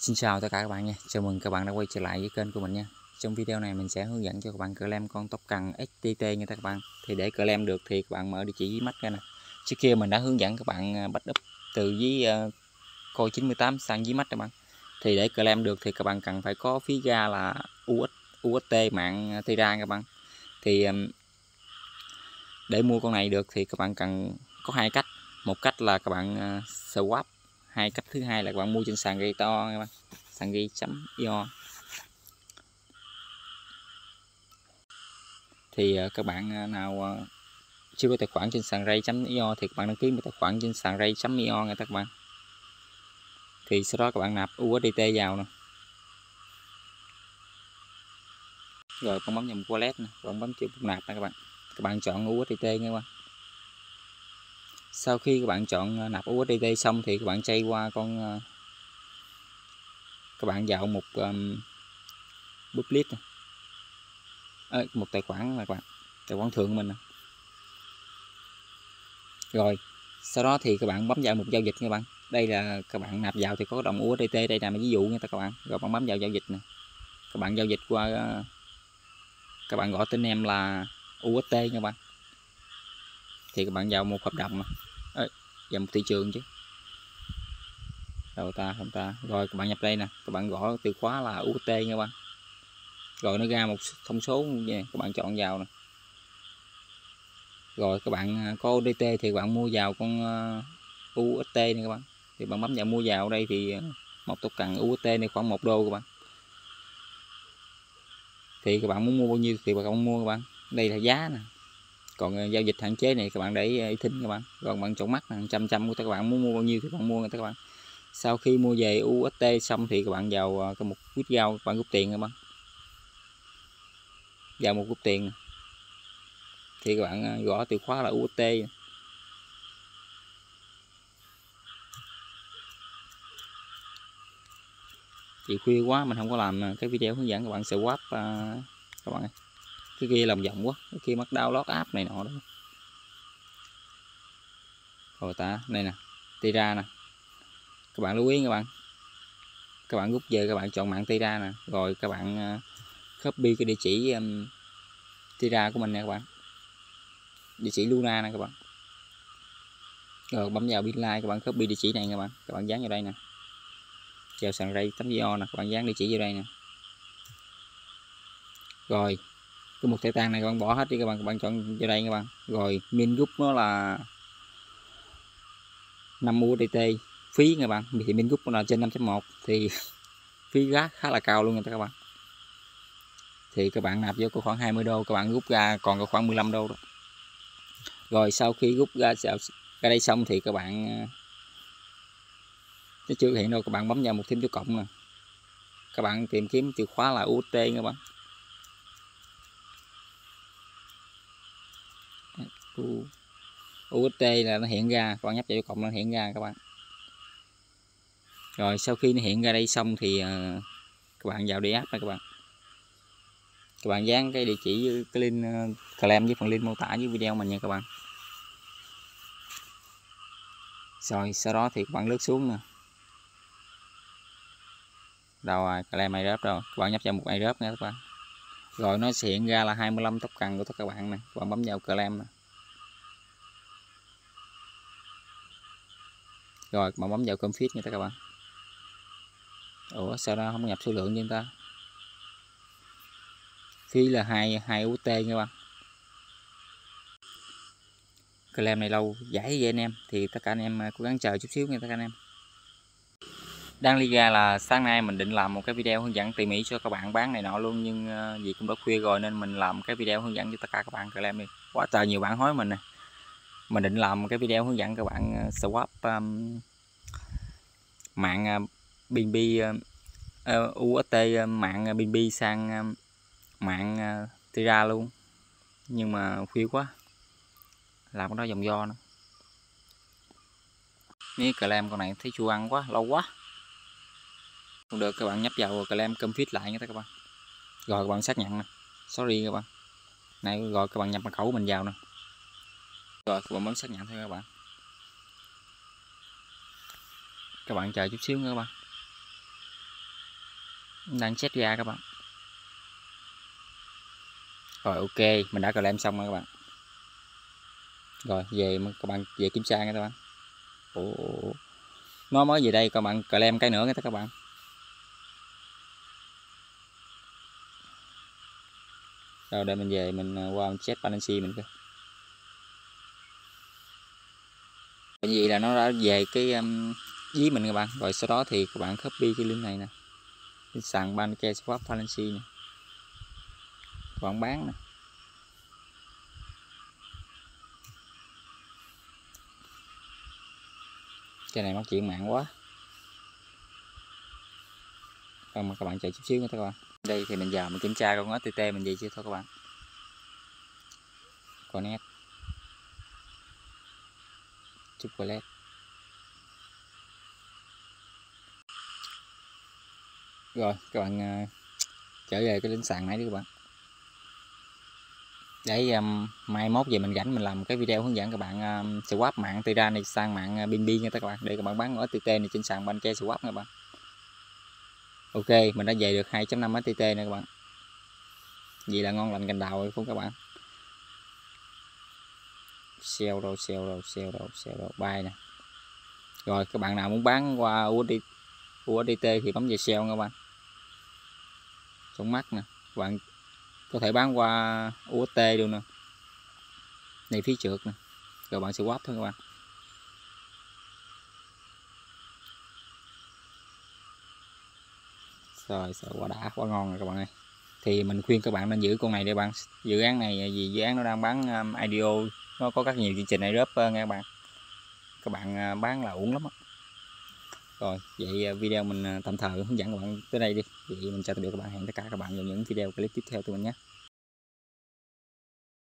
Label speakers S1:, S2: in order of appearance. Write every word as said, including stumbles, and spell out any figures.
S1: Xin chào tất cả các bạn nha, chào mừng các bạn đã quay trở lại với kênh của mình nha. Trong video này mình sẽ hướng dẫn cho các bạn claim con tóc cần ích tê tê nha các bạn. Thì để claim được thì các bạn mở địa chỉ dưới mắt ra nè. Trước kia mình đã hướng dẫn các bạn bắt up từ dưới uh, coi chín mươi tám sang dưới mắt các bạn. Thì để claim được thì các bạn cần phải có phí ga là u ét u ét tê mạng Tera các bạn. Thì um, để mua con này được thì các bạn cần có hai cách. Một cách là các bạn uh, swap, hai cách thứ hai là các bạn mua trên sàn gây to các bạn. Sàn ghi chấm io. Thì các bạn nào chưa có tài khoản trên sàn ray chấm io thì các bạn đăng ký một tài khoản trên sàn ray chấm io nha các bạn. Thì sau đó các bạn nạp u ét đê tê vào nè, rồi con bấm vào một wallet nè, bạn bấm chữ nạp nè các bạn. Các bạn chọn u ét đê tê nha các bạn. Sau khi các bạn chọn nạp u ét đê tê xong thì các bạn chay qua con, các bạn vào một um, public nè. À, một tài khoản là các bạn, tài khoản thường của mình nè. Rồi sau đó thì các bạn bấm vào một giao dịch nha các bạn. Đây là các bạn nạp vào thì có đồng u ét đê tê, đây là ví dụ nha các bạn. Rồi bạn bấm vào giao dịch nè, các bạn giao dịch qua, các bạn gọi tên em là u ét tê nha các bạn. Thì các bạn vào một hợp đồng nè, à, vào một thị trường chứ đâu ta không ta. Rồi các bạn nhập đây nè, các bạn gõ từ khóa là u ét tê nha các bạn. Rồi nó ra một thông số nha, các bạn chọn vào nè. Rồi các bạn có u ét đê tê thì các bạn mua vào con u ét tê này các bạn. Thì bạn bấm vào mua vào đây thì một token u ét tê này khoảng một đô các bạn. Thì các bạn muốn mua bao nhiêu thì các bạn mua các bạn. Đây là giá nè. Còn giao dịch hạn chế này các bạn để ý thính các bạn. Rồi các bạn chọn mắt là trăm trăm của các bạn muốn mua bao nhiêu thì các bạn mua nha các bạn. Sau khi mua về u ét tê xong thì các bạn vào cái mục withdraw, các bạn rút tiền các bạn. Vào một rút tiền nè. Thì các bạn gõ từ khóa là u ét tê. Thì khuya quá mình không có làm cái video hướng dẫn các bạn swap uh, các bạn ơi. Cái kia lòng vòng quá, cái kia mất download app này nọ đó. Rồi ta, đây nè, Tera nè. Các bạn lưu ý các bạn. Các bạn rút về, các bạn chọn mạng Tera nè, rồi các bạn uh, copy cái địa chỉ um, Tera của mình nè các bạn. Địa chỉ Luna nè các bạn. Rồi bấm vào Binline, các bạn copy địa chỉ này các bạn, các bạn dán vào đây nè. Vào sàn ray chấm io nè, các bạn dán địa chỉ vào đây nè. Rồi cái mục thẻ tan này các bạn bỏ hết đi các bạn, các bạn chọn vào đây các bạn. Rồi min group nó là năm u ét đê tê phí các bạn. Thì min group nó là trên năm chấm một thì phí giá khá là cao luôn nha các bạn. Thì các bạn nạp vô có khoảng hai mươi đô, các bạn rút ra còn có khoảng mười lăm đô đó. Rồi sau khi rút ra ra đây xong thì các bạn, nó chưa hiện đâu, các bạn bấm vào một thêm dấu cộng nè. Các bạn tìm kiếm từ khóa là u ét tê các bạn. u ét tê là nó hiện ra, các bạn nhấp vào dấu cộng nó hiện ra các bạn. Rồi sau khi nó hiện ra đây xong thì uh, các bạn vào đi app này các bạn. Các bạn dán cái địa chỉ với cái link uh, claim với phần link mô tả dưới video mình nha các bạn. Rồi sau đó thì các bạn lướt xuống nè. Đâu rồi, claim airdrop rồi. Các bạn nhấp vào một airdrop nha các bạn. Rồi nó sẽ hiện ra là hai mươi lăm token của tất cả các bạn nè. Các bạn bấm vào claim nè. Rồi các bạn bấm vào config nha các bạn. Ủa sao đó không nhập số lượng cho người ta. Phí là hai hai u ét tê nha các bạn. Claim này lâu giải vậy anh em, thì tất cả anh em cố gắng chờ chút xíu nha tất cả anh em. Đang lý ra là sáng nay mình định làm một cái video hướng dẫn tỉ mỉ cho các bạn bán này nọ luôn, nhưng vì cũng đã khuya rồi nên mình làm cái video hướng dẫn cho tất cả các bạn claim đi. Quá trời nhiều bạn hối mình nè. Mình định làm một cái video hướng dẫn các bạn swap um, mạng bê en bê uh, u ét tê mạng bê en bê sang uh, mạng uh, Tera luôn, nhưng mà khuya quá làm cái đó vòng do nữa. Mấy claim con này thấy chua ăn quá, lâu quá không được. Các bạn nhấp vào claim config lại nha các bạn. Rồi các bạn xác nhận nè, sorry các bạn này. Rồi các bạn nhập mật khẩu của mình vào nè. Rồi các bạn bấm xác nhận thôi các bạn. Các bạn chờ chút xíu nữa các bạn. đang chết ra các bạn. Rồi ok, mình đã claim xong rồi các bạn. Rồi về các bạn về kiểm tra nha các bạn. Ủa, nó mới về đây các bạn claim cái nữa nha các bạn. Rồi để mình về mình qua mình check balance mình coi. Cái gì là nó đã về cái um, ví mình các bạn. Rồi sau đó thì các bạn copy cái link này nè. Sàn Banke Swap Balance nè. Các bạn bán nè. Cái này mất chuyện mạng quá. Còn mà các bạn chờ chút xíu nữa các bạn. Đây thì mình vào mình kiểm tra con ét tê tê mình gì chưa thôi các bạn. Connect. Chocolate. Rồi các bạn uh, trở về cái link sàn này đi các bạn. Để um, mai mốt về mình rảnh mình làm cái video hướng dẫn các bạn um, swap mạng Tira này sang mạng uh, bê en bê nha các bạn, để các bạn bán ét tê tê này trên sàn Banke Swap các bạn. Ok, mình đã về được hai chấm năm ét tê tê nè các bạn. Vậy là ngon lành cành đào rồi không các bạn. Sell đâu, sell đâu, sell đâu, sell đâu, buy nè. Rồi các bạn nào muốn bán qua u ét đê tê thì bấm vào sell nha các bạn. Trong mắt nè, các bạn có thể bán qua u ét tê luôn nè. Này phía trượt nè. Rồi bạn swap thôi các bạn. Rồi sợ quá đã, quá ngon rồi các bạn ơi. Thì mình khuyên các bạn nên giữ con này để bạn, dự án này vì dự án nó đang bán um, i đê ô, nó có rất nhiều chương trình airdrop uh, nha các bạn. Các bạn uh, bán là uổng lắm á. Rồi vậy uh, video mình uh, tạm thời hướng dẫn các bạn tới đây đi. Vậy mình chào tạm biệt các bạn, hẹn tất cả các bạn vào những video clip tiếp theo từ mình nhé.